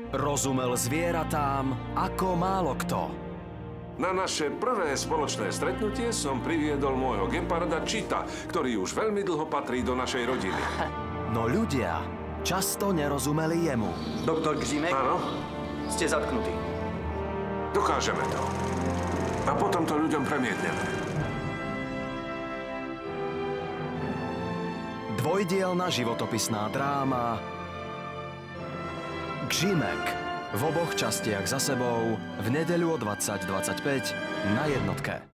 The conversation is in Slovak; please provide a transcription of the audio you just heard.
Rozumel zvieratám ako málo kto. Na naše prvé spoločné stretnutie som priviedol môjho geparda Čita, ktorý už veľmi dlho patrí do našej rodiny. No ľudia často nerozumeli jemu. Doktor Gřimek, Áno, ste zatknutí. dokážeme to. A potom to ľuďom premietneme. Dvojdielna životopisná dráma Gřimek. V oboch častiach za sebou v nedeľu o 20:25 na jednotke.